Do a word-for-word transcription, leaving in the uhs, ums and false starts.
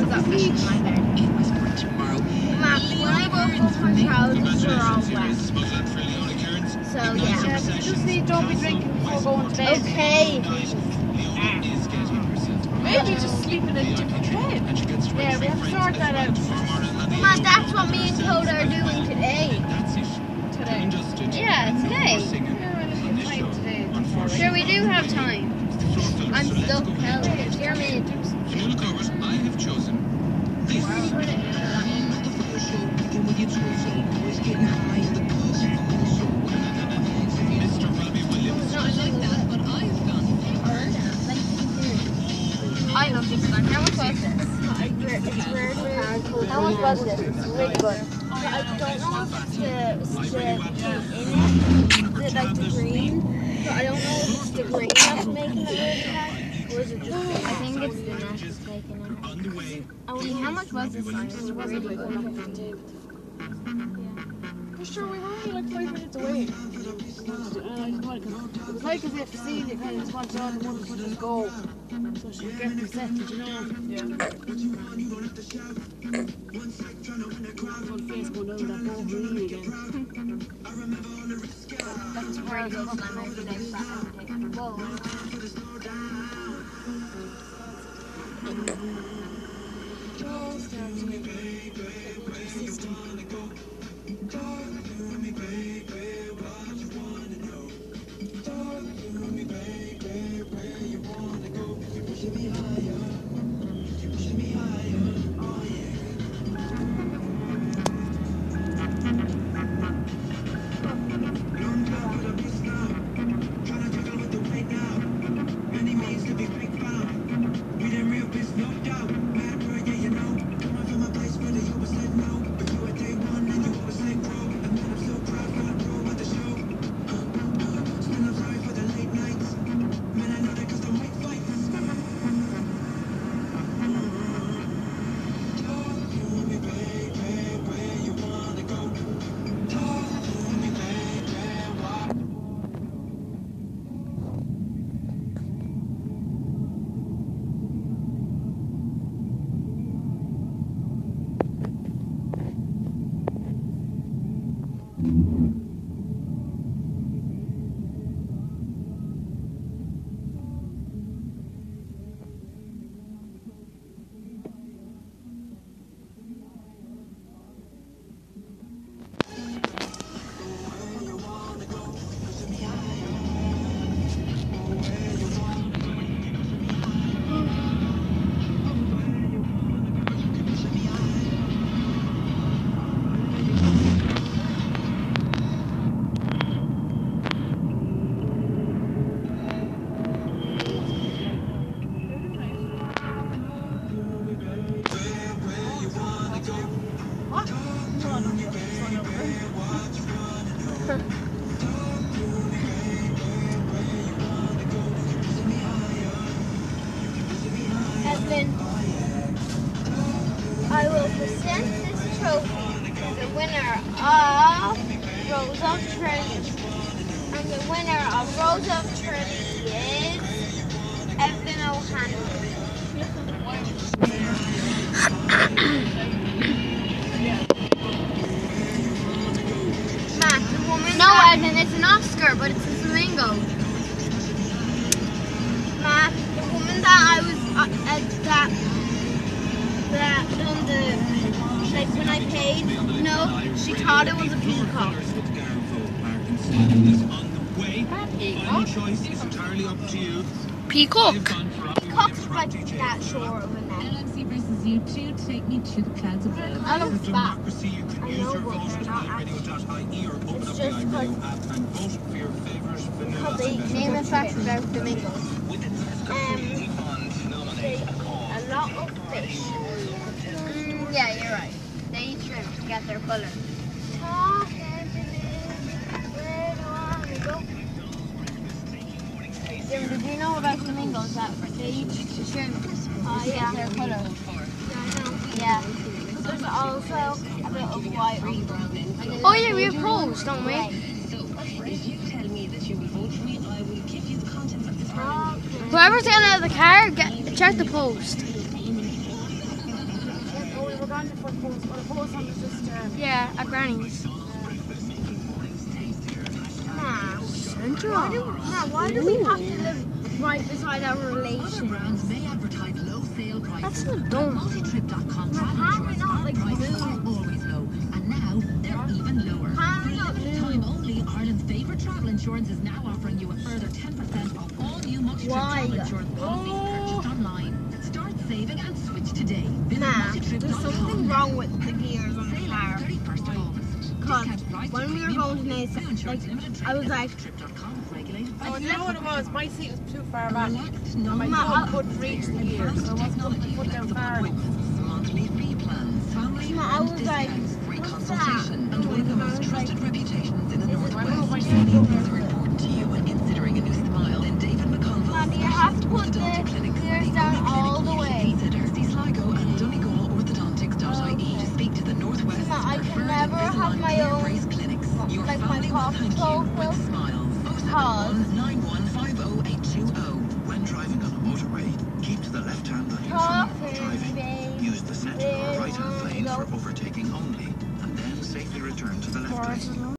got fish in my bed. Matt, when I woke up, my trousers were all wet. So yeah. Yeah, but you just need don't be drinking before going to bed. Okay. Maybe just sleep in a different bed. Yeah, we have to sort that out. Matt, that's what me and Coda are doing today. Today. Yeah, today. Yeah, well, today. Sure, we do have time. I'm stuck, Kelly. You're me. Fuel covers, I have chosen this. Mister Robbie Williams. Not like that, but I've gone. I love this one. How much was this? How much was this? It's really good. I don't know if it's the, it's the in it, the, like the green, but I don't know if it's the green that's making it really hot, or is it just I think it's the net that's making it. Oh, how much was this one? It's really good. For sure, we were only like five minutes away. And I just wanted, cause it was like as if Celia kind of just wanted all the women to just go. So she would get her settled, you know? Yeah. One face going down that whole green again. That's where I go from my every day Saturday. Evelyn, I will present this trophy to the winner of Rose of Trinity. And the winner of Rose of Trinity is Evelyn O'Hanlon. Matt, the woman. No, that... Evelyn, it's an Oscar, but it's a flamingo. Matt, the woman that I was. Uh, uh, that that on the like when I paid, no, she thought it was a peacock. Peacock? Peacock's like that short of a neck. L M C versus you two, take me to the clouds above. I love that. I know, but they're not actually. It's just because because they name and fact about flamingos. Um. A lot of fish. Mm, yeah, you're right. They eat shrimp to get their colour. Talk, where do I go? Jim, did you know about flamingos that they eat shrimp to get their colour? Yeah. There's also a bit of white on them. Oh yeah, we have poles, don't we? If you tell me that you will vote for me, I will give you the contents of this. Oh, Whoever's getting out of the car, get check the post. gone to for the post, or the post one was just, um, Yeah, at Granny's. Nah. Why do, nah, why do we have to live right beside our Other relations? brands may advertise low sale prices. That's so dumb. Multitrip dot com Nah, travel how are we insurance not, car like, prices blue? are always low, and now they're even lower. How are For we a not limited blue? time only, Ireland's favourite travel insurance is now offering you a further ten percent off all new multi-trip Why? travel insurance policies purchased online. Start saving and switch today. Visit Nah, multitrip there's dot com. something wrong with the gears on the Sale car. ends thirty-first of August. Cause Discount price when we were premium going to only. Nace, Blue Insurance like, Limited I was Trading. like, multitrip dot com, regulated by oh, you know what it was? My seat was too far back. Relaxed, And my no foot couldn't reach the gear, so I wasn't putting my foot down far enough. monthly free plans, family No, I friend was like, discounts, free what's consultation, that? and one of the And I most was trusted like, reputations in the is it Northwest. I know my If seat these was are important to you when considering a new smile, then David McConville's Mommy, you have to put the orthodontic clinics are gears the down only all clinic the you should way. consider. See Sligo and Donegal orthodontics dot I E to speak to the Northwest's Mama, I can preferred never have Invisalign my clear own, brace clinics. Your like, my family will cough thank you profile. with smiles. oh seven Pause. one nine one five oh eight two oh. When driving on a motorway, keep to the left hand on your phone while driving. Talking, Use the centre or babe. right hand lane Go. for overtaking only, and then safely return to the left lane.